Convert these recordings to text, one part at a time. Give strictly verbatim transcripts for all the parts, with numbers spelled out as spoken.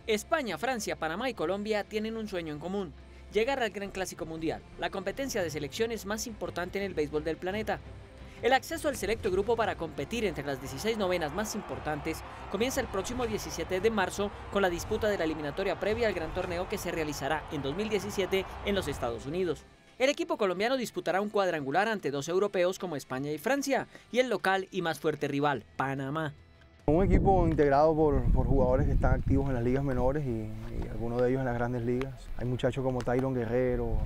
España, Francia, Panamá y Colombia tienen un sueño en común: llegar al Gran Clásico Mundial, la competencia de selecciones más importante en el béisbol del planeta. El acceso al selecto grupo para competir entre las dieciséis novenas más importantes comienza el próximo diecisiete de marzo con la disputa de la eliminatoria previa al gran torneo que se realizará en dos mil diecisiete en los Estados Unidos. El equipo colombiano disputará un cuadrangular ante dos europeos como España y Francia y el local y más fuerte rival, Panamá. Un equipo integrado por, por jugadores que están activos en las ligas menores y, y algunos de ellos en las grandes ligas. Hay muchachos como Tyron Guerrero,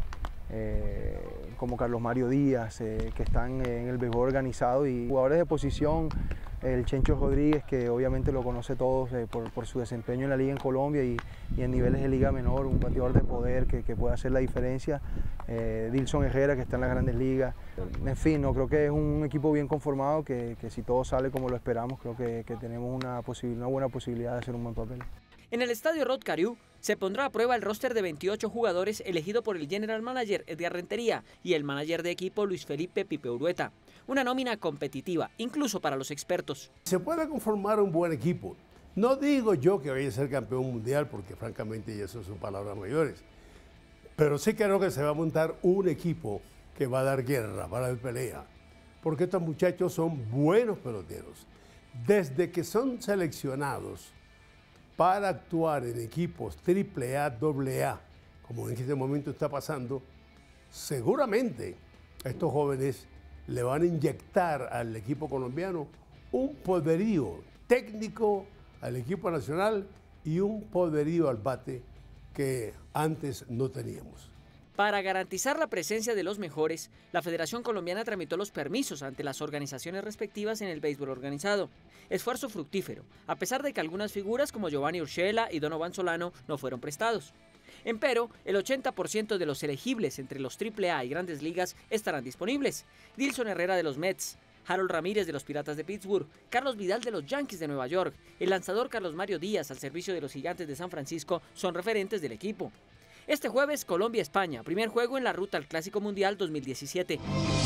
eh, como Carlos Mario Díaz, eh, que están en el béisbol organizado, y jugadores de posición, el Chencho Rodríguez, que obviamente lo conoce todos eh, por, por su desempeño en la liga en Colombia y, y en niveles de liga menor, un bateador de poder que, que puede hacer la diferencia. Eh, Dilson Herrera, que está en las grandes ligas. En fin, no, creo que es un equipo bien conformado, que, que si todo sale como lo esperamos, creo que, que tenemos una, una buena posibilidad de hacer un buen papel. En el estadio Rod Carew se pondrá a prueba el roster de veintiocho jugadores elegido por el general manager Edgar Rentería y el manager de equipo Luis Felipe Pipe Urueta. Una nómina competitiva, incluso para los expertos. Se puede conformar un buen equipo. No digo yo que vaya a ser campeón mundial, porque francamente eso son palabras mayores. Pero sí creo que se va a montar un equipo que va a dar guerra, va a dar pelea. Porque estos muchachos son buenos peloteros. Desde que son seleccionados para actuar en equipos triple A, doble A, como en este momento está pasando, seguramente estos jóvenes le van a inyectar al equipo colombiano un poderío técnico, al equipo nacional, y un poderío al bate que antes no teníamos. Para garantizar la presencia de los mejores, la Federación Colombiana tramitó los permisos ante las organizaciones respectivas en el béisbol organizado. Esfuerzo fructífero, a pesar de que algunas figuras como Giovanni Urshela y Donovan Solano no fueron prestados. Empero, el ochenta por ciento de los elegibles entre los triple A y grandes ligas estarán disponibles. Dilson Herrera de los Mets, Harold Ramírez de los Piratas de Pittsburgh, Carlos Vidal de los Yankees de Nueva York, el lanzador Carlos Mario Díaz al servicio de los Gigantes de San Francisco son referentes del equipo. Este jueves, Colombia-España, primer juego en la ruta al Clásico Mundial dos mil diecisiete.